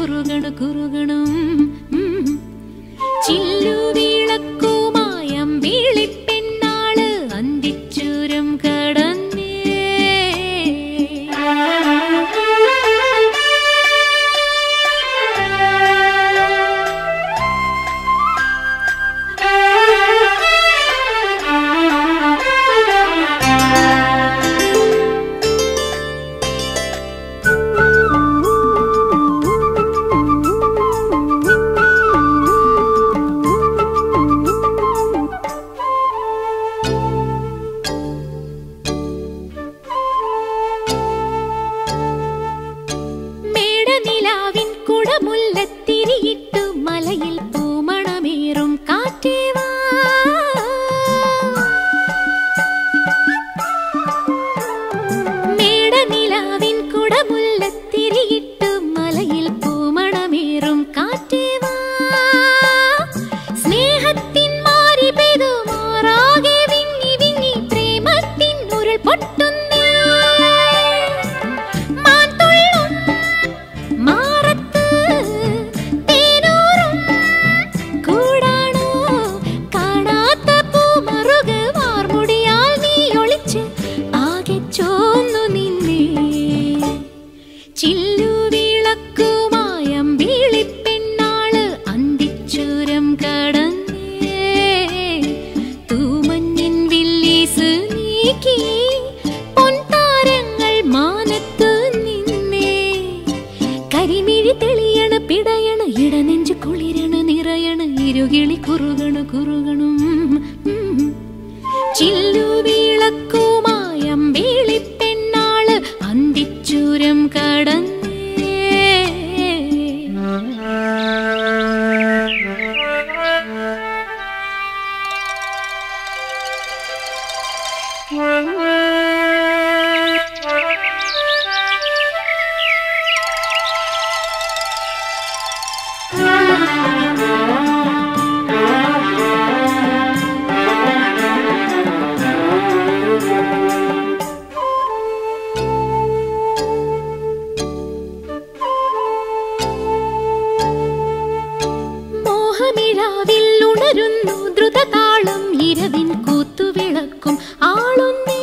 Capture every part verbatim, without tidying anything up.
കുറുകണു കുറുകണും ചില്ലുവിളക്കുമായം വിളിപ്പെണ്ണാള് അന്തിച്ചൂരം കടന്നേ. മുല്ലത്തിരിയിട്ടു മലയിൽ പൂമണമേറും കാറ്റേവാ. മേടനിലാവിൻ കുടമുല്ലത്തിരിയിട്ടു മലയിൽ പൂമണമേറും കാറ്റേവാ. സ്നേഹത്തിൻ മാരി പെയ്തു മാറാകെ വിങ്ങി വിങ്ങി പ്രേമത്തിൻ ഉരുൾ പൊട്ടുന്നേ. ചില്ലുവിളക്കുമായം വിളിപ്പെണ്ണാള് അന്തിച്ചൂരം കടന്നേ. തൂമഞ്ഞിൻ വില്ലീസ് നീക്കി പൊൻതാരങ്ങൾ മാനത്തു നിന്നേ. കരിമിഴി തെളിയണ് പിടയണ് ഇടനെഞ്ചു കുളിരണ നിറയണ് ഇരുകിളി കുറുകണു കുറുകണും ചില്ലുവിളക്കുമായം വിളിപ്പെണ്ണാള് അന്തിച്ചൂരം കടന്നേ. മോഹമിഴാവിൽ ഉണരുന്നു ദ്രുതതാളം ഇരവിൻ കൂത്തുവിളക്കും ആളുന്നേ.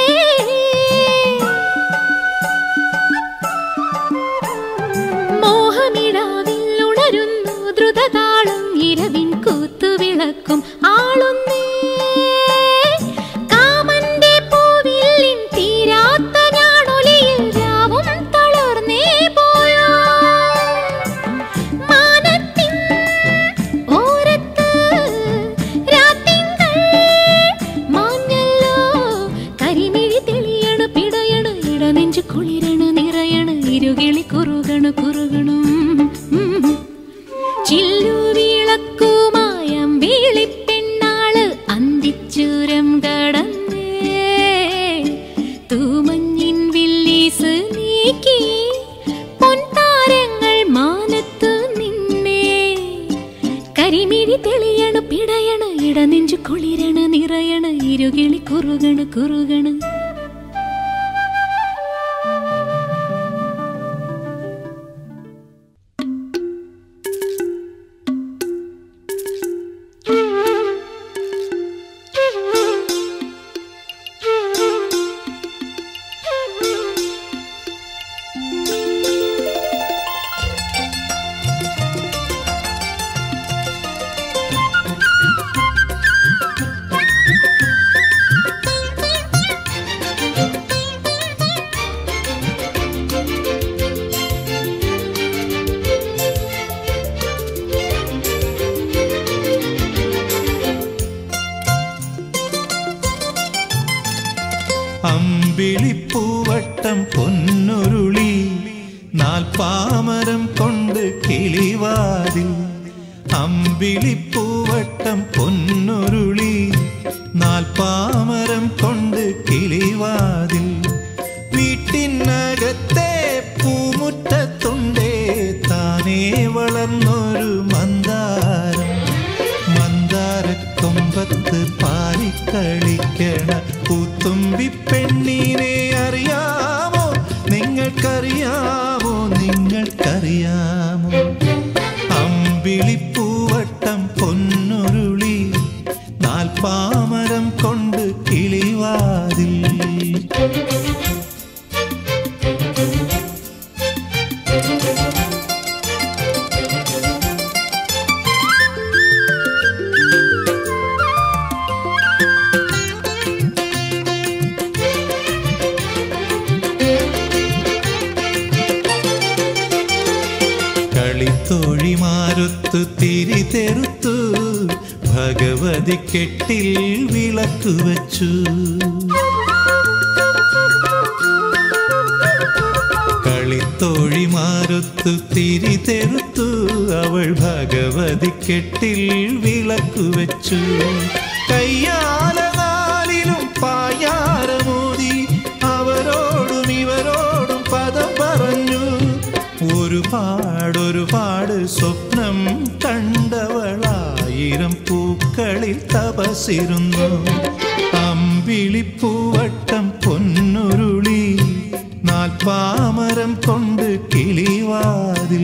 മോഹമിഴാവിൽ ഉണരുന്നു ദ്രുതതാളം ഇരവിൻ കൂത്തുവിളക്കും ആളുന്നേ. കാമന്റെ പൂവില്ലിൻ തീരാത്ത ഞാണൊലിയിൽ രാവും തളർന്നേ പോയോ. മാനത്തിൻ ഓരത്ത് രാത്തിങ്കൾ മാഞ്ഞല്ലോ. കരിമിഴി തെളിയണ് പിടയണ് ഇടനെഞ്ചു കുളിരണ നിറയണ് ഇരുകിളി കുറുകണു കുറുകണും ചില്ലുവിളക്കുമായം വിളിപ്പെണ്ണാള് അന്തിച്ചൂരം കടന്നേ. തൂമഞ്ഞിൻ വില്ലീസ് നീക്കി പൊൻതാരങ്ങൾ മാനത്തു നിന്നേ. കരിമിഴി തെളിയണ് പിടയണ് ഇടനെഞ്ചു കുളിരണ നിറയണ് ഇരുകിളി കുറുകണു കുറുകണു. അമ്പിളിപ്പൂവട്ടം പൊന്നുരുളി നാൽപ്പാമരം കൊണ്ട് കിളിവാതിൽ. അമ്പിളിപ്പൂവട്ടം പൊന്നുരുളി നാൽപ്പാമരം കൊണ്ട് കിളിവാതിൽ. വീട്ടിനകത്തെ പൂമുറ്റത്തുണ്ടേ താനേ വളർന്നൊരു മന്ദാരം. മന്ദാരക്കൊമ്പത്ത് പാലിക്കളിക്കണ പൂത്തുമ്പി പെണ്ണീനെ അറിയാമോ നിങ്ങൾക്കറിയാമോ നിങ്ങൾക്കറിയാമോ. കളിത്തോഴിമാരൊത്തു തിരി തെറുത്തു ഭഗവതി കെട്ടിൽ വിളക്ക് വച്ചു. കളിത്തോഴിമാരൊത്തു തിരി തെറുത്തു അവൾ ഭഗവതി കെട്ടിൽ വിളക്ക് വച്ചു. കയ്യാല നാലിലും പായാരമോതി അവരോടും ഇവരോടും പദം പറഞ്ഞു. ഒരുപാടൊരുപാട് സ്വപ്നം കണ്ടവളായിരം പൂക്കളിൽ തപസിരുന്നു. അമ്പിളിപ്പൂവട്ടം പൊന്നുരുളി നാൽപ്പാമരം കൊണ്ട് കിളിവാതിൽ.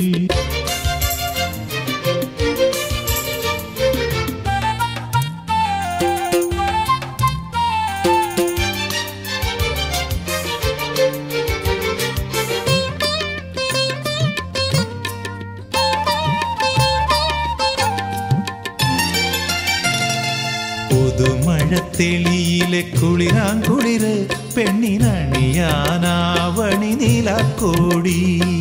പുതുമഴത്തെളിയിലെ കുളിരാങ്കുളിര് പെണ്ണിനണിയാനാവണി നീലാക്കോടി.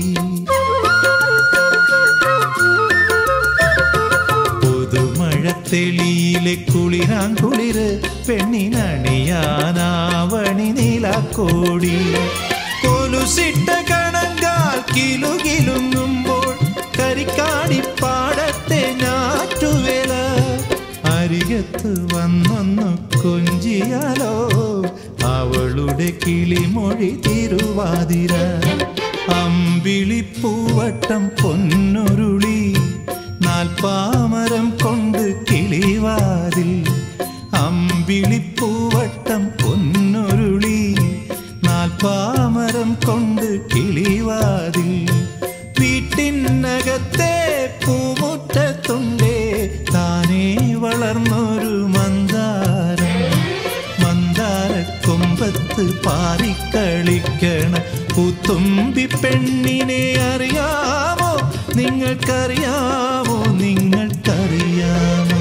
പുതുമഴത്തെളിയിലെ കുളിരാങ്കുളിര് പെണ്ണിനണിയാനാവണി നീലാക്കോടി. കൊലുസിട്ട കണങ്കാൽ കിലുകിലുങ്ങുമ്പോൾ കരിക്കാടിപ്പാടത്തെ ഞാറ്റുവേല. അരികത്ത് വന്നൊന്നു കൊഞ്ചിയാലോ അവളുടെ കിളിമൊഴി തിരുവാതിര. അമ്പിളിപ്പൂവട്ടം പൊന്നുരുളി നാൽപ്പാമരം കൊണ്ട് കിളിവാതിൽ. അമ്പിളിപ്പൂവട്ടം പൊന്നുരുളി നാൽപ്പാമരം കൊണ്ട് കിളിവാതിൽ. വീട്ടിനകത്തെ പൂമുറ്റത്തുണ്ടേ താനേ വളർന്നൊരു മന്ദാരം. മന്ദാരക്കൊമ്പത്ത് പാറിക്കളിക്കണ പൂത്തുമ്പി പെണ്ണിനെ അറിയാമോ നിങ്ങൾക്കറിയാമോ നിങ്ങൾക്കറിയാമോ?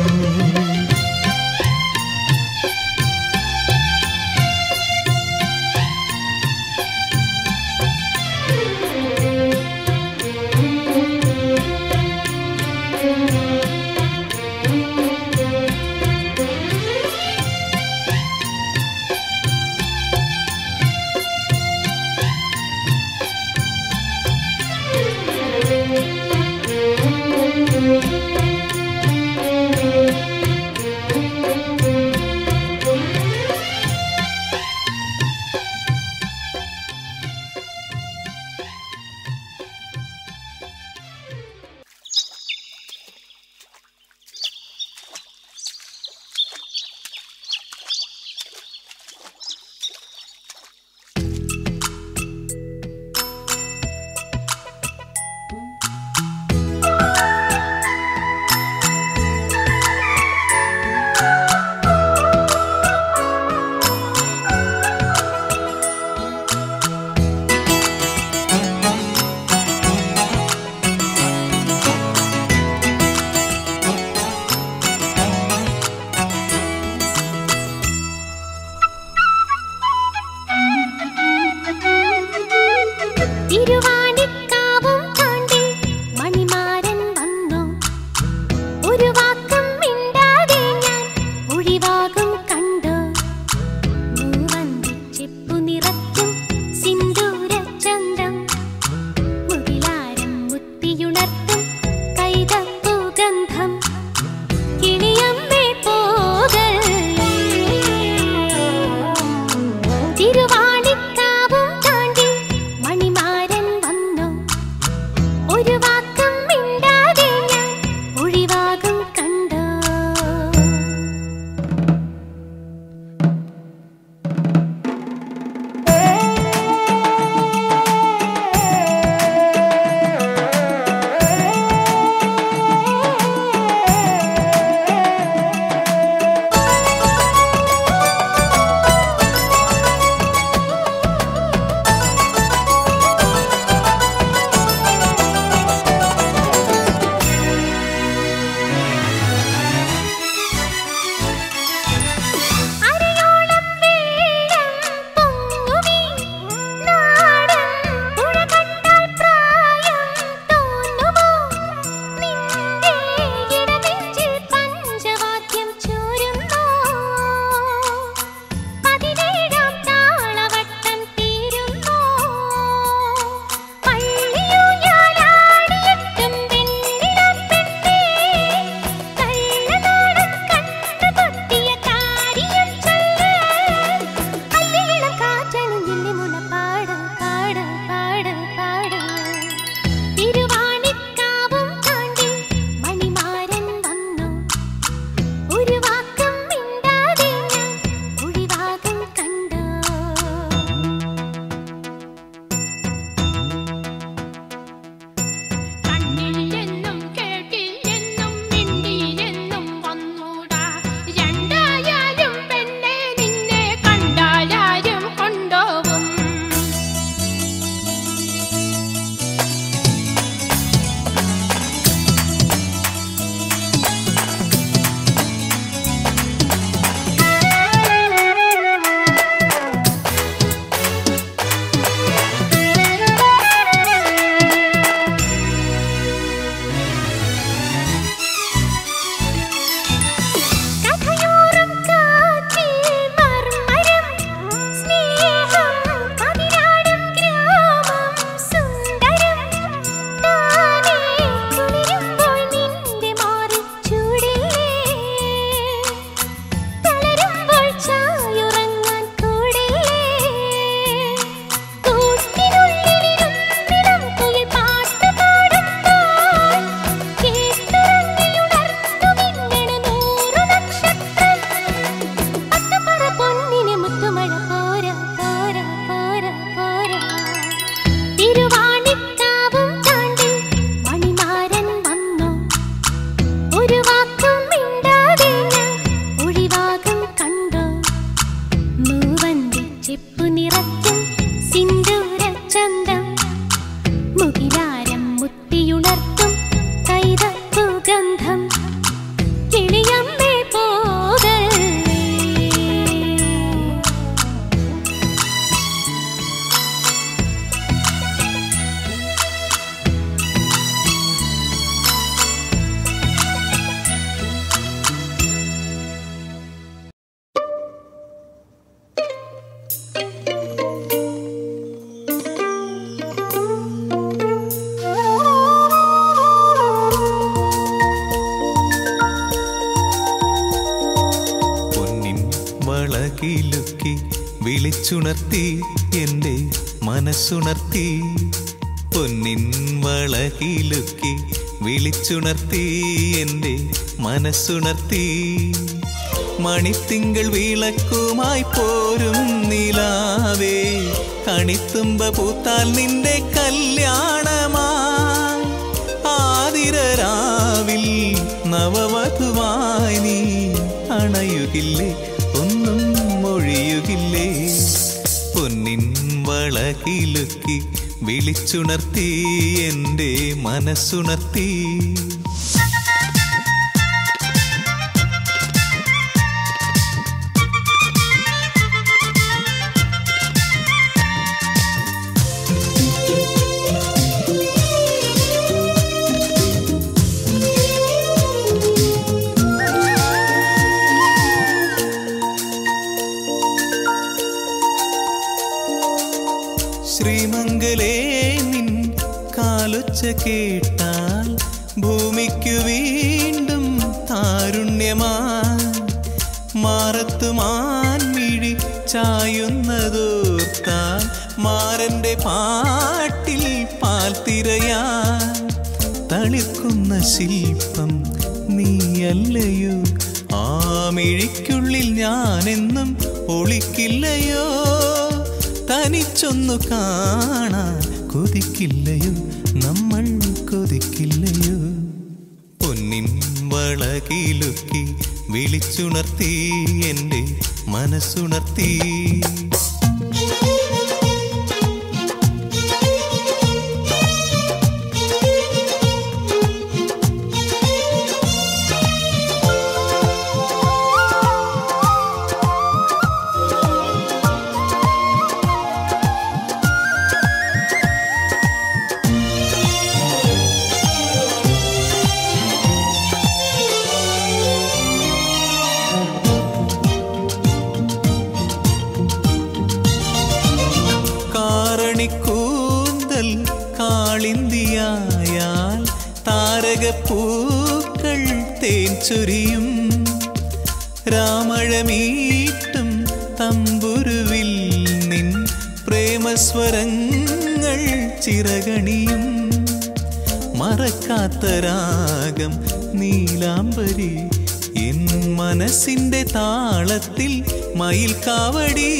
വിളിച്ചുണർത്തി എൻ്റെ മനസ്സുണർത്തി പൊന്നിൻ വളകിലുക്കി വിളിച്ചുണർത്തി എൻ്റെ മനസ്സുണർത്തി മണിത്തിങ്കൾ വിളക്കുമായി പോരും നിലാവേ കണിത്തുമ്പ പൂത്താൽ നിന്റെ കല്യാണമായി ആതിരരാവിൽ നവവധുവായി നീ അണയുകില്ലേ ഒന്നും മൊഴിയുകില്ലേ പൊന്നിൻ വളകിലുക്കി വിളിച്ചുണർത്തി എൻ്റെ മനസ്സുണർത്തി ശ്രീമംഗലേ നിൻ കാലൊച്ച കേട്ടാൽ ഭൂമിക്കു വീണ്ടും താരുണ്യമായി മാറത്തു മാൻമിഴി ചായുന്നതോർത്താൽ മാരന്റെ പാട്ടിൽ പാൽ തിരയാൻ തളിർക്കുന്ന ശില്പം നീയല്ലയോ ആ മിഴിക്കുള്ളിൽ ഞാനെന്നും ഒളിക്കില്ലയോ തനിച്ചൊന്നു കാണാൻ കൊതിക്കില്ലയോ നമ്മൾ കൊതിക്കില്ലയോ പൊന്നിൻ വളകിലുക്കി വിളിച്ചുണർത്തി എൻ്റെ മനസ്സുണർത്തി കൂന്തൽ കാളിന്തിയായാൽ താരകപ്പൂക്കൾ തേൻ ചൊരിയും രാമഴമീട്ടും തമ്പുരുവിൽ നിൻ പ്രേമസ്വരങ്ങൾ ചിറകണിയും മറക്കാത്ത രാഗം നീലാംബരി എൻ മനസ്സിൻ്റെ താളത്തിൽ മയിൽ കാവടി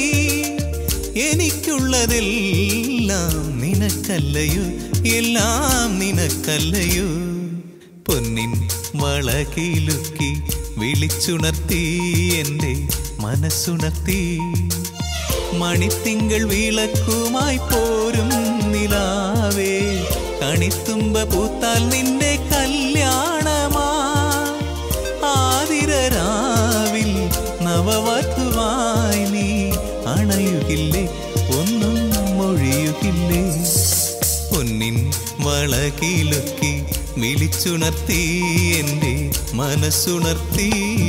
എനിക്കുള്ളതെല്ലാം നിനക്കല്ലയോ എല്ലാം നിനക്കല്ലയോ പൊന്നിൻ വളകിലുക്കി വിളിച്ചുണർത്തി എൻ്റെ മനസ്സുണർത്തി മണിത്തിങ്കൾ വിളക്കുമായി പോരും നിലാവേ കണിത്തുമ്പ പൂത്താൽ നിന്റെ കല്യാണമായി ആതിരരാവിൽ നവവധുവായി നീ അണയുകില്ലേ ഒന്നും മൊഴിയുകില്ലേ പൊന്നിൻ വളകിലുക്കി വിളിച്ചുണർത്തി എൻ്റെ മനസ്സുണർത്തി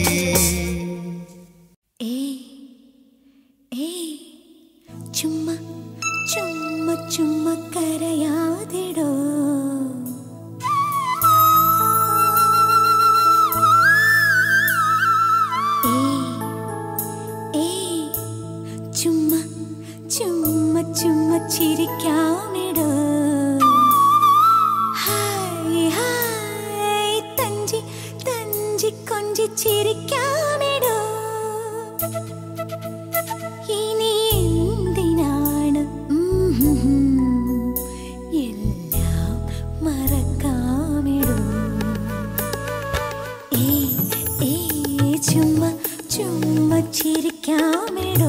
ചുമ്മാ ചുമ്മാ ചുമ്മാ കരയാതിടോ ചുമ്മാ ചുമ്മാ ചുമ്മാ ചിരിക്കാമിടോ ഹായ് ഹായ് തഞ്ചി തഞ്ചി കൊഞ്ചി ചിരിക്കാമിടോ ഇനി എന്തിനാണ് എല്ലാം മറക്കാമിടോ ഏ ഏ ചുമ്മാ ചുമ്മാ ചിരിക്കാമിടോ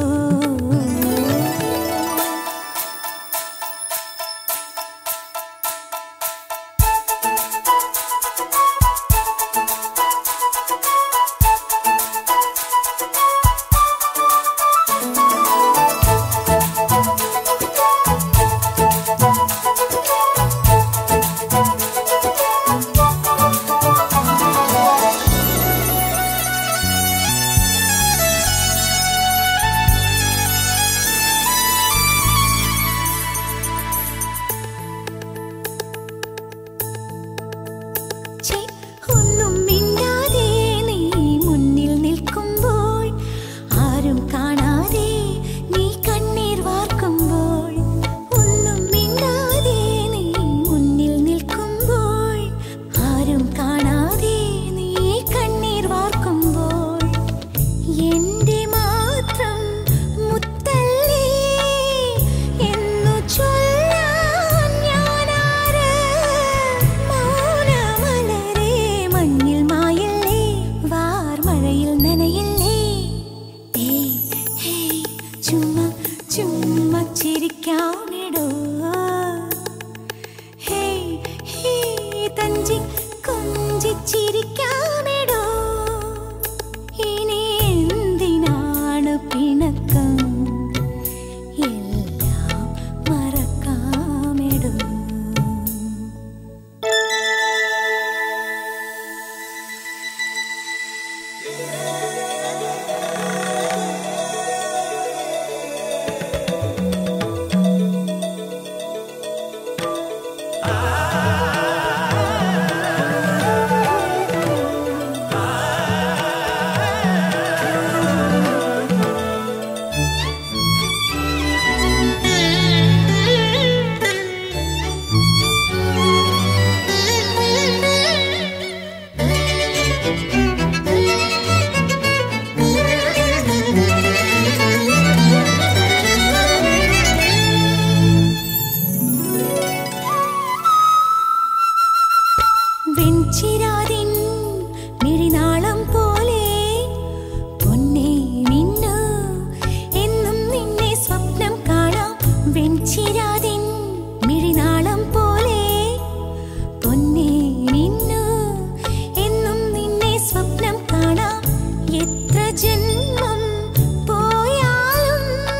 വെഞ്ചിരാതിൻ മിഴിനാളം പോലെ പൊന്നേ മിന്നു എന്നും നിന്നെ സ്വപ്നം കാണാം. വെഞ്ചിരാതിൻ മിഴിനാളം പോലെ പൊന്നേ മിന്നു എന്നും നിന്നെ സ്വപ്നം കാണാം. എത്ര ജന്മം പോയാലും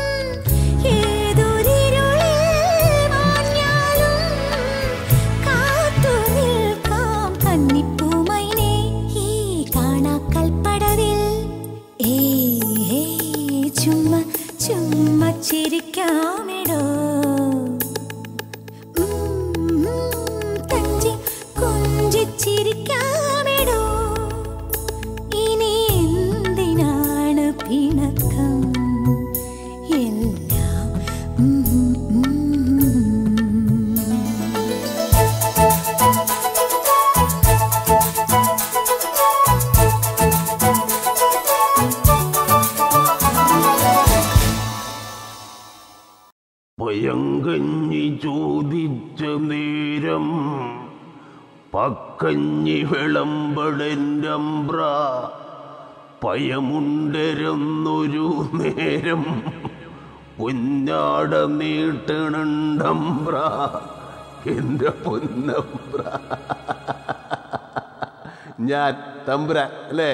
ഏതൊരിരുളിൽ മാഞ്ഞാലും കാത്തു നിൽക്കാം കന്നിപ്പൂമൈനേ ഈ കാണാക്കൽപ്പടവിൽ. ഏ ചുമ്മാ ചുമ്മാ ചിരിക്കാമെടോ, തഞ്ചി കൊഞ്ചിച്ചിരിക്കാമെടോ. ഇനി എന്തിനാണ് പിണക്കം എല്ലാം പയങ്കഞ്ഞി ചോദിച്ച നേരം പക്കഞ്ഞി വിളമ്പടൻ്റമ്പ്ര പയമുണ്ടരന്നൊരു നേരം പൊന്നാട നീട്ടണണ്ടമ്പ്ര എൻ്റെ പൊന്നമ്പ്ര. ഞാൻ തമ്പ്ര അല്ലേ?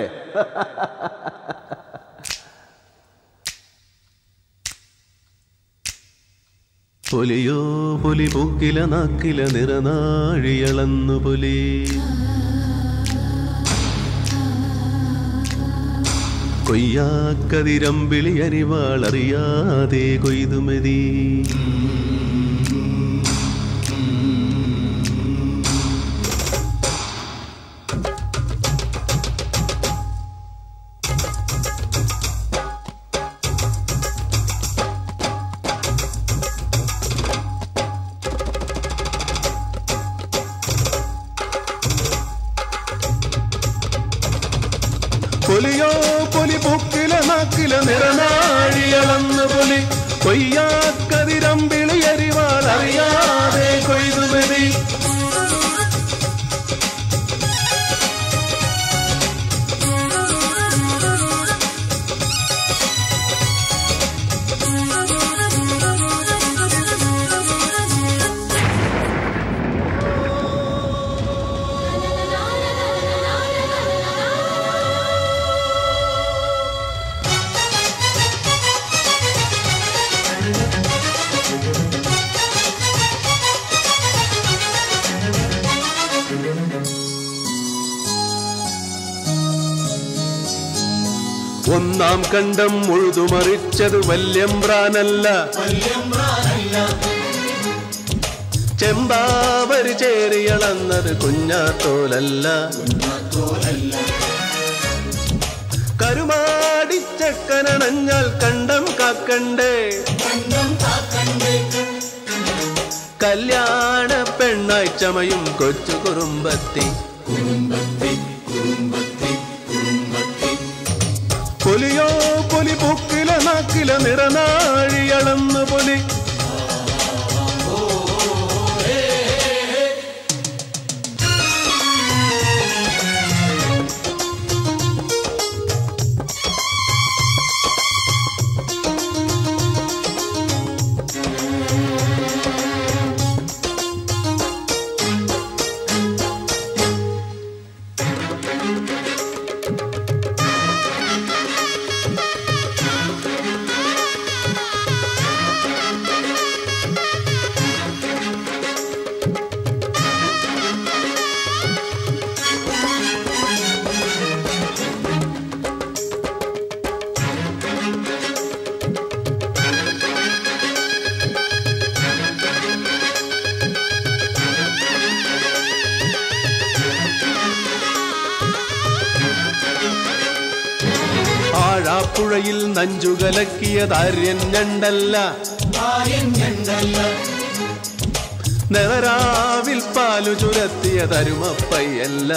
പൊലിയോ പൊലി പൂക്കില നാക്കില നിറനാഴിയളന്നു പൊലി. കൊയ്യാക്കതിരമ്പിളി അരിവാളറിയാതെ കൊയ്തുമതി. പൊലിയോ പൊലി പൂക്കില നാക്കില നിറനാഴിയളന്ന് പൊലി. കൊയ്യാക്കതിരമ്പിളി അരിവാളറിയാതെ കൊയ്തുമതി. ഒന്നാം കണ്ടം ഉഴുതുമറിച്ചത് വല്യമ്പ്രാനല്ല, ചെമ്പാവരി ചേരിയളന്നത് കുഞ്ഞാത്തോലല്ല. കരുമാടിച്ചക്കനണഞ്ഞാൽ കണ്ടം കാക്കണ്ടേ, കല്യാണ പെണ്ണായി ചമയും കൊച്ചു കുറുമ്പത്തി. പൊലിയോ പൊലി പൂക്കില നാക്കില നിറനാഴിയളന്ന് പൊലി. ആഴാപ്പുഴയിൽ നഞ്ചുകലക്കിയതാര്യൻ ഞണ്ടല്ല, നെവരാവിൽ പാലു ചുരത്തിയതരുമപ്പയ്യല്ല.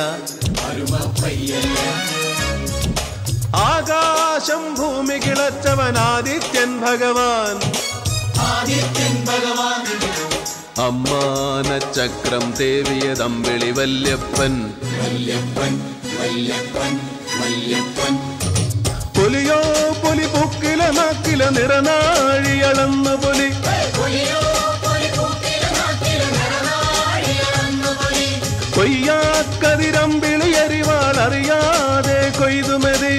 ആകാശം ഭൂമി കിളച്ചവൻ ആദിത്യൻ ഭഗവാൻ, അമ്മാന ചക്രം തേവിയതമ്പിളി വല്യപ്പൻ വല്യപ്പൻ വല്യപ്പൻ വല്യപ്പൻ പുലിയോ പുലി പൂക്കില നാക്കില നിറനാഴിയളന്ന പുലി കൊയ്യാക്കതിരമ്പിളി അരിവാൾ അറിയാതെ കൊയ്തുമതി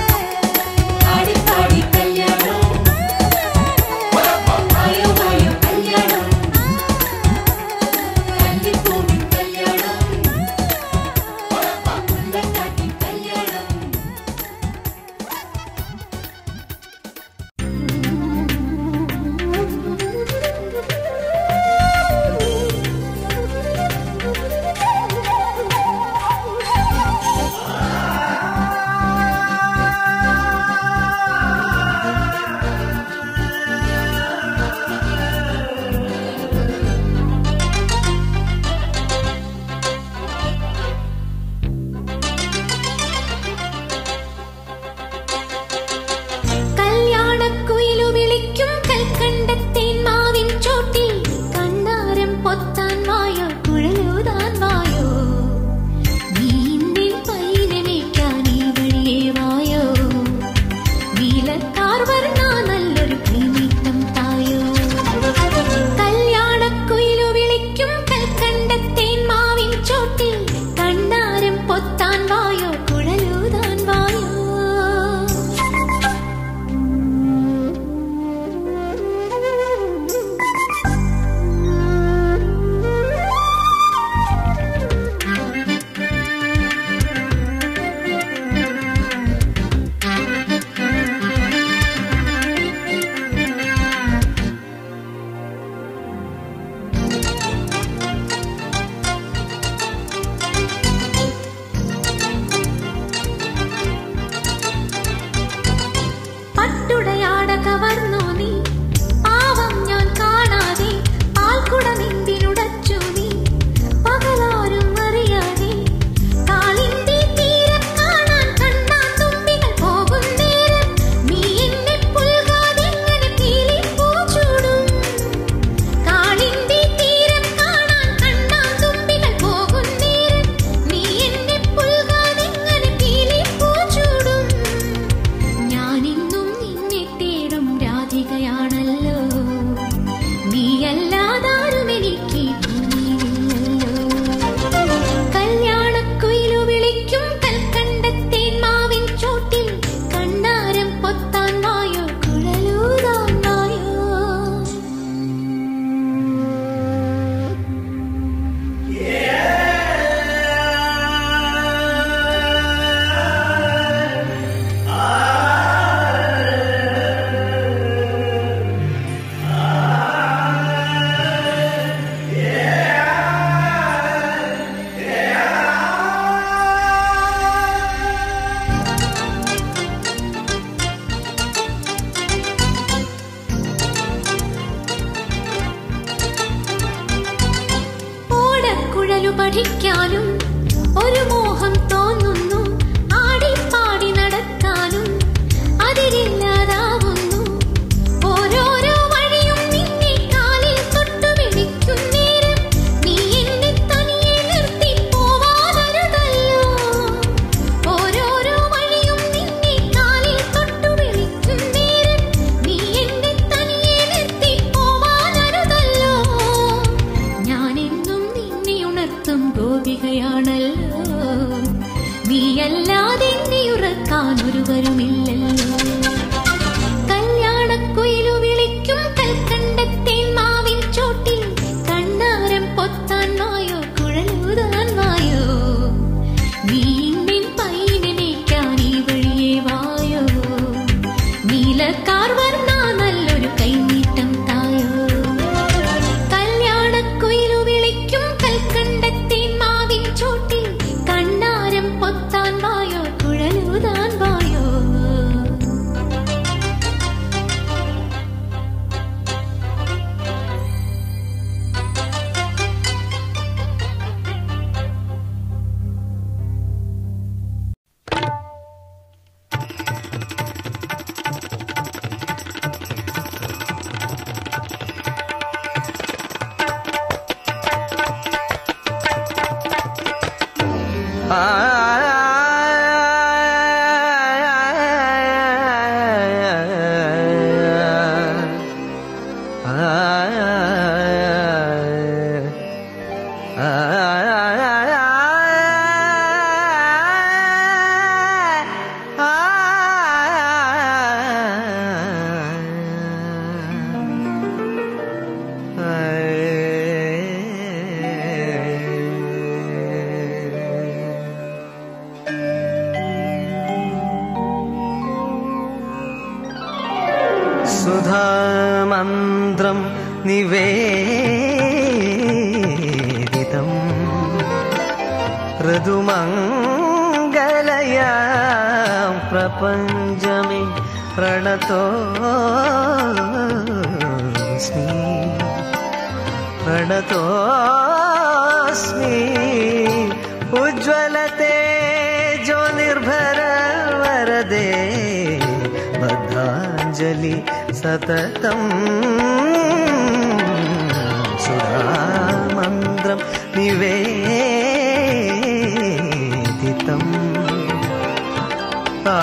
Bye. പഠിക്കാനും ഒരു മോഹം തോന്നുന്നു, ആടിപ്പാടി നടക്കാനും അതിരില്ലാതാവുന്നു. ഓരോരോ വഴിയും നിന്നെ കാലിൽ തൊട്ടു വിളിക്കും നേരം നീ എന്നെ തനിയെ നിർത്തി പോവാനരുതല്ലോ. ഓരോരോ വഴിയും നിന്നെ കാലിൽ തൊട്ടു വിളിക്കും നേരം നീ എന്നെ തനിയെ നിർത്തി പോവാനരുതല്ലോ. ഞാനെന്നും നിന്നെ ഉണർത്തും ഗോപികയാണല്ലോ, നീയല്ലാതെ എന്നെ ഉറക്കാൻ ഒരുവരുമില്ലല്ലോ. കല്യാണക്കുയിലു വിളിക്കും കൽക്കണ്ടത്തേൻ മാവിൻ ചോട്ടിൽ കണ്ണാരം പൊത്താൻ വായോ, കുഴലൂതാൻ വായോ. നീ ഇന്നിൻ പൈനനേക്കാൻ ഈ വഴിയേ വായോ, നീലക്കാർ വർണ്ണ നല്ലൊരു കൈനീട്ടം തായോ. കല്യാണക്കുയിലു വിളിക്കും കൽക്കണ്ടത്തേൻ മാവിൻ ചോട്ടിൽ കണ്ണാരം പൊത്താൻ വായോ, കുഴലൂതാൻ വായോ. സുധാമന്ത്രം നിവേദിതം ഋതുമംഗലയാം പ്രപഞ്ചമേ പ്രണതോസ്മി പ്രണതോസ്മി ഉജ്ജ്വലതേജോ നിർഭര വരദേ ബദ്ധാഞ്ജലി സതതം സുധാമന്ത്രം നിവേദിതം. ആ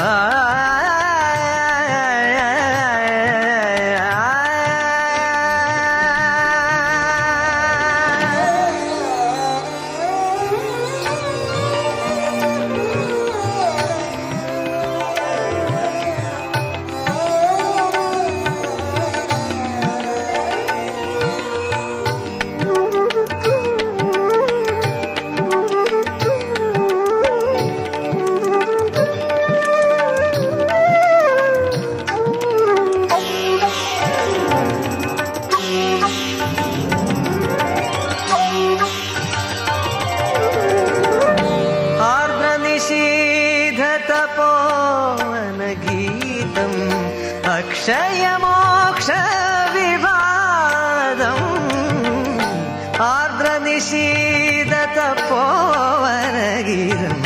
तपोवनगीतम् अक्षयमोक्ष विभादम् आर्द्रनिशीद तपोवनगीतम्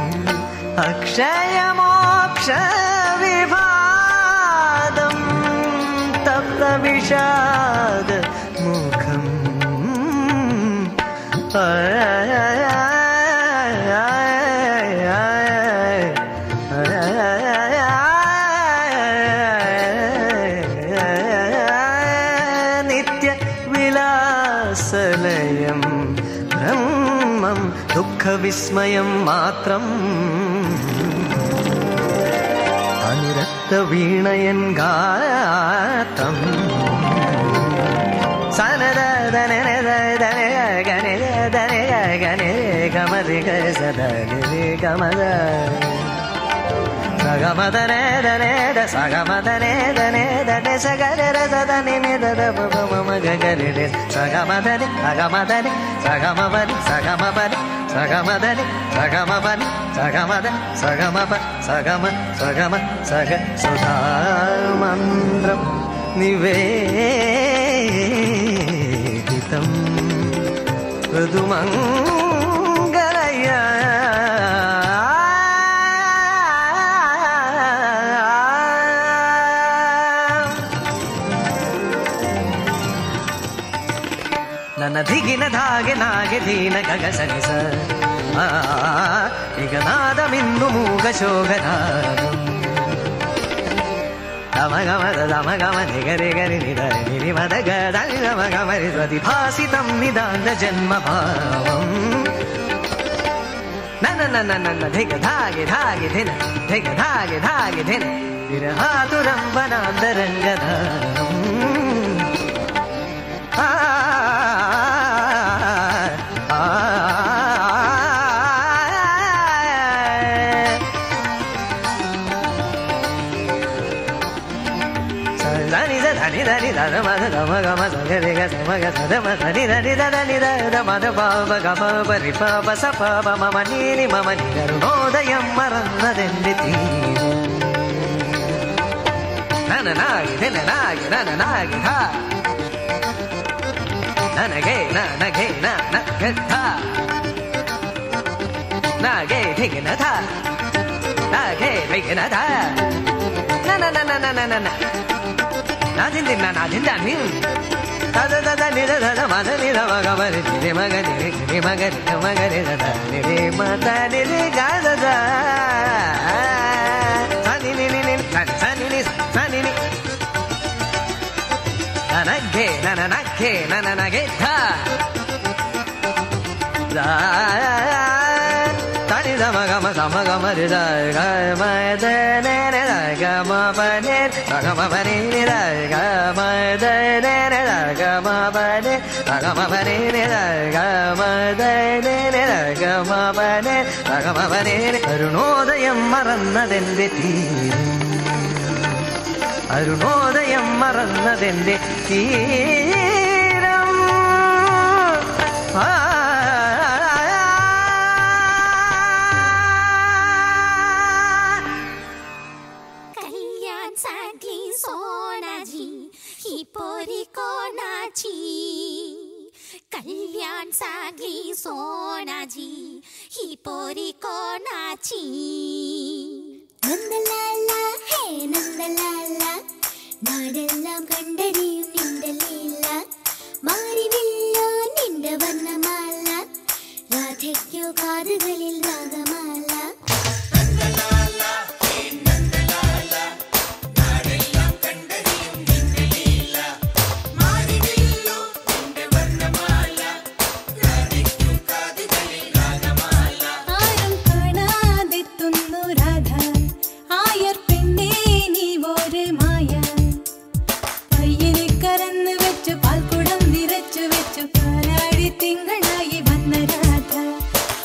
अक्षयमोक्ष विभादम् तप्तविषाद मुखम् नित्यविलासलयं ब्रह्मं दुःखविस्मयं मात्रम् अनुरक्तवीणयन् गातम् सनद दने दने गने दने गने गमरि गसदने गमद सगमदने दने द सगमदने दने दने सगरे रदने ने दद मम गगरे रे सगमदने सगमदने सगमबनि सगमबनि सगमदने सगमबनि सगमद सगमब सगम सगम सग सुधामन्द्रं निवेदितं ऋदुमं ധികിന ധാകെ നാഗെ ധീന ഗഗ സനി സ ഇക നാദമിന്നു മൂക ശോകനാദം ഗമ ഗമ ഗമ ഗമ നിഗരി ഗരി നിധ നിരി മദ ഗദ ഗമ ഗമ പ്രതിഭാസിതം നിദാന്ത ജന്മഭാവം നന നന നന ധിക ധാകെ ധാകെ ധിന ധിക ധാകെ ധാകെ ധിന വിരഹാതുരം വനാന്തരംഗധാരം ആ ധനി ധനി ധന മധ ഗമ ഗമ സഗരി ഗ സമ ഗ സദ മ ധനി ധനി ധ ധനി ധ ധ മധ പാപ ഗമ പരി പാപ സ പാപ മമ നീനി മമ നികരുണോദയം മറന്നതെന്റെ തീരം നനനാഗി ധനനാഗി നനനാഗി ധ നനഗേ നനഗേ നനഗ ധ നഗേ ധിഗന ധ നഗേ ധിഗന ധ നന നന നന നന നാദിന്ദി നാദിന്ദ നീ തദ തദ നിദ തദ മദ നിദ മഗ മരി നി മഗ നി നി മഗ നി മഗ നി തദ നി നി മദ നി നി ഗ ദ ദ സനി നി നി നി സനി നി സനി നി നനഗേ നനനഗേ നനനഗേ ധ ദ തനി ദ മഗ മ സമ ഗ മരി ദ ഗ മ ദ നെ നെ ദ ഗ മ പ നെ ഗ മ പ നി നി ദ ഗ മ ദ നെ നെ ദ ഗ മ പ നെ ഗ മ പ നി നി ദ ഗ മ ദ നെ നെ ദ ഗ മ പ നെ ഗ മ പ നി അരുണോദയം മറന്നതെന്റെ തീരം അരുണോദയം മറന്നതെന്റെ തീരം ആ कल्याण सागली सोनाजी ही पोरी कोणाची नंदलाला हे नंदलाला നാടെല്ലാം കണ്ടറിയും നിന്റെ ലീല മാറിവില്ലോ നിന്റെ വർണ്ണമാല രാധയ്ക്കോ കാതുകളിൽ രാഗമാല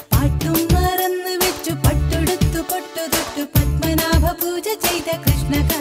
കൃഷ്ണ